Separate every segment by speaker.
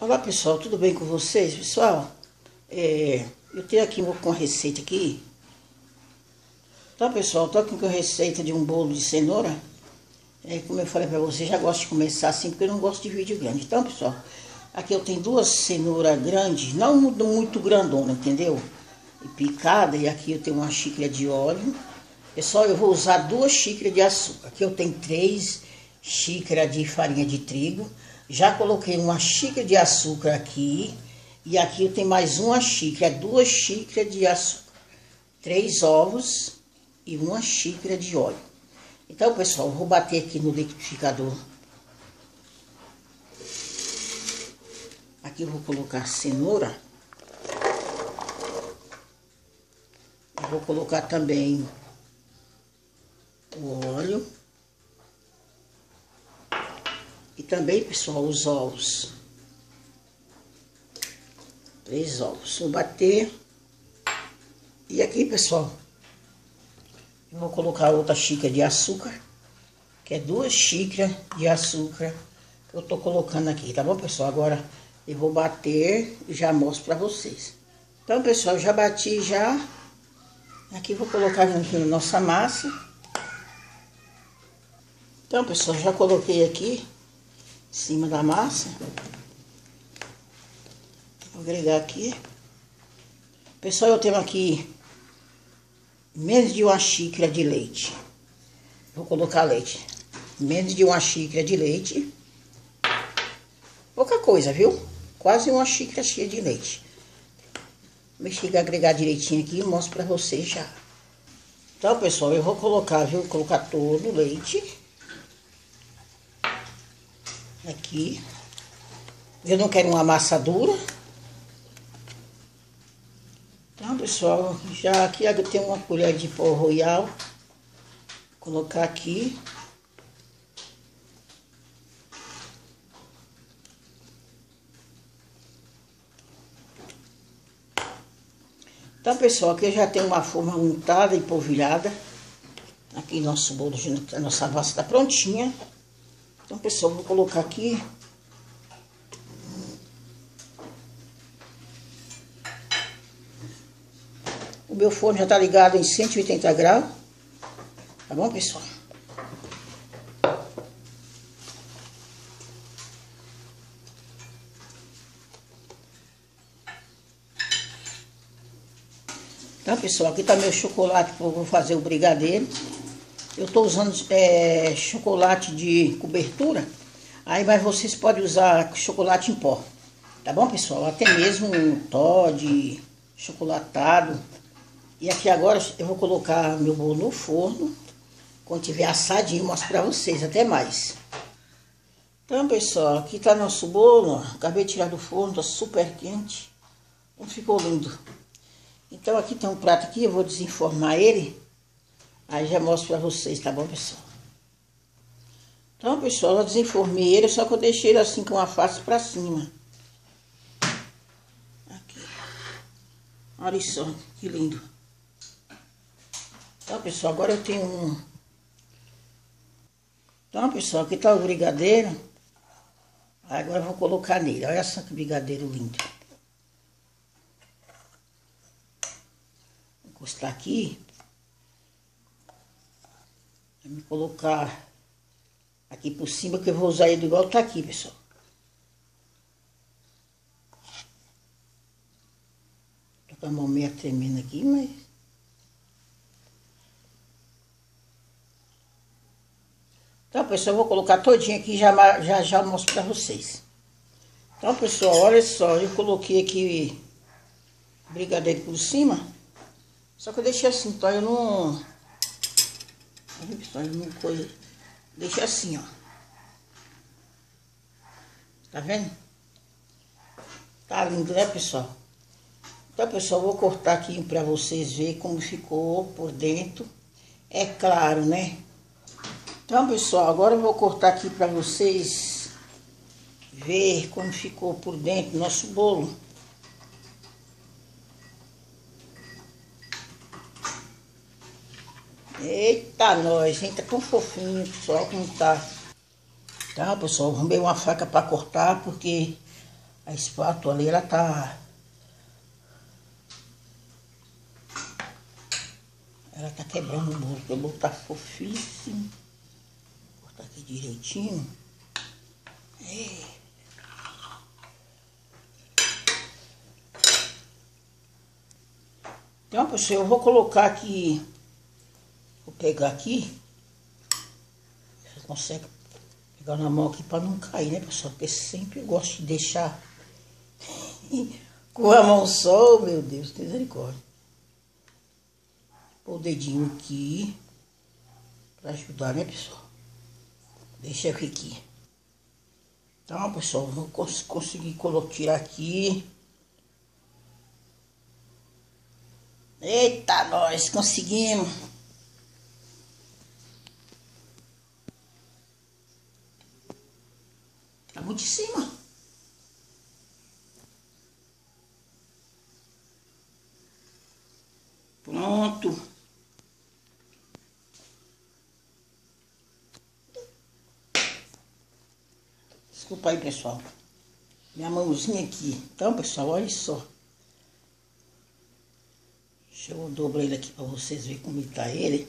Speaker 1: Olá pessoal, tudo bem com vocês? Pessoal, eu tenho aqui uma receita aqui. Então pessoal, tô aqui com a receita de um bolo de cenoura. Como eu falei pra vocês, já gosto de começar assim, porque eu não gosto de vídeo grande. Então pessoal, aqui eu tenho duas cenouras grandes, não muito grandona, entendeu? E picada, e aqui eu tenho uma xícara de óleo. Pessoal, eu vou usar 2 xícaras de açúcar. Aqui eu tenho 3 xícaras de farinha de trigo. Já coloquei uma xícara de açúcar aqui. E aqui eu tenho mais uma xícara, 2 xícaras de açúcar. 3 ovos e 1 xícara de óleo. Então, pessoal, eu vou bater aqui no liquidificador. Aqui eu vou colocar a cenoura. Eu vou colocar também o óleo. E também, pessoal, os ovos. 3 ovos. Vou bater. E aqui, pessoal, eu vou colocar outra xícara de açúcar. Que é 2 xícaras de açúcar que eu tô colocando aqui, tá bom, pessoal? Agora eu vou bater e já mostro pra vocês. Então, pessoal, já bati já. Aqui eu vou colocar aqui na nossa massa. Então, pessoal, já coloquei aqui em cima da massa. Vou agregar aqui. Pessoal, eu tenho aqui menos de 1 xícara de leite. Vou colocar leite. Menos de 1 xícara de leite. Pouca coisa, viu? Quase 1 xícara cheia de leite. Vou chegar a agregar direitinho aqui e mostro pra vocês já. Então, pessoal, eu vou colocar, viu? Vou colocar todo o leite. Aqui. Eu não quero uma massa dura. Então, pessoal, já aqui eu tenho uma colher de pó royal. Vou colocar aqui. Então, pessoal, aqui eu já tenho uma forma untada e polvilhada. Aqui nosso bolo, a nossa massa está prontinha. Então, pessoal, vou colocar aqui. O meu forno já está ligado em 180 graus. Tá bom, pessoal? Então, pessoal, aqui tá meu chocolate que eu vou fazer o brigadeiro. Eu tô usando chocolate de cobertura. Aí, mas vocês podem usar chocolate em pó. Tá bom, pessoal? Até mesmo um Toddy, chocolatado. E aqui agora eu vou colocar meu bolo no forno. Quando tiver assadinho, eu mostro pra vocês. Até mais. Então, pessoal, aqui tá nosso bolo. Ó. Acabei de tirar do forno, tá super quente. Então, ficou lindo. Então, aqui tem um prato aqui, eu vou desenformar ele. Aí já mostro pra vocês, tá bom, pessoal? Então, pessoal, eu desenformei ele, só que eu deixei ele assim com a face pra cima. Aqui. Olha só, que lindo. Então, pessoal, agora eu tenho um... Então, pessoal, aqui tá o brigadeiro. Agora eu vou colocar nele. Olha só que brigadeiro lindo. Vou encostar aqui. Vou colocar aqui por cima, que eu vou usar ele igual tá aqui, pessoal. Tô com a mão meio tremendo aqui, mas... Então, pessoal, eu vou colocar todinho aqui e já mostro pra vocês. Então, pessoal, olha só, eu coloquei aqui brigadeiro por cima. Só que eu deixei assim, então eu não... Olha, pessoal, eu não coisa... Deixei assim, ó. Tá vendo? Tá lindo, né, pessoal? Então, pessoal, eu vou cortar aqui pra vocês verem como ficou por dentro. É claro, né? Então, pessoal, agora eu vou cortar aqui pra vocês ver como ficou por dentro nosso bolo. Eita, nós, hein? Tá tão fofinho, pessoal, como tá. Tá, pessoal, arrumei uma faca pra cortar, porque A espátula ali, ela tá quebrando o bolo, porque o bolo tá fofíssimo. Vou cortar aqui direitinho. Então, pessoal, eu vou colocar aqui, vou pegar aqui. Você consegue pegar na mão aqui para não cair, né, pessoal? Porque sempre eu gosto de deixar com a mão só, meu Deus, misericórdia. Pôr o dedinho aqui para ajudar, né, pessoal? Deixa eu aqui. Então, pessoal, vou conseguir tirar aqui. Eita, nós conseguimos. Tá muito em cima. Pronto. Desculpa aí, pessoal. Minha mãozinha aqui. Então, pessoal, olha só. Deixa eu dobrar ele aqui para vocês verem como está ele.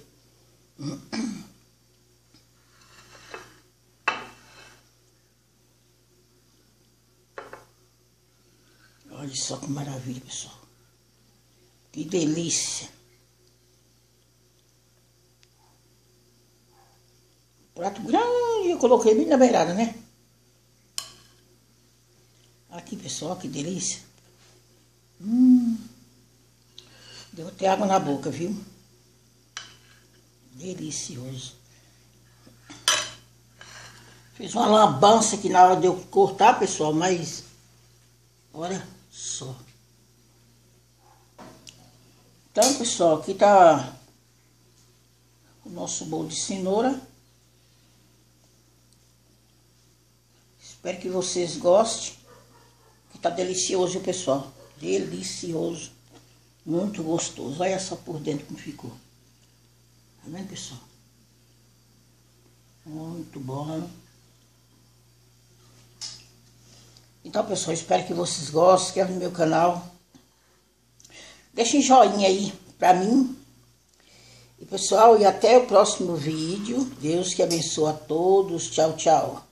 Speaker 1: Olha só que maravilha, pessoal. Que delícia. Prato grande, eu coloquei bem na beirada, né? Aqui, pessoal, que delícia. Deu até água na boca, viu? Delicioso. Fiz uma lambança aqui na hora de eu cortar, pessoal, mas olha só. Então, pessoal, aqui tá o nosso bolo de cenoura. Espero que vocês gostem. Que tá delicioso, pessoal. Delicioso. Muito gostoso. Olha só por dentro como ficou. Tá vendo, pessoal? Muito bom. Então, pessoal, espero que vocês gostem. Inscreva no meu canal. Deixem joinha aí pra mim. E, pessoal, e até o próximo vídeo. Deus que abençoe a todos. Tchau, tchau.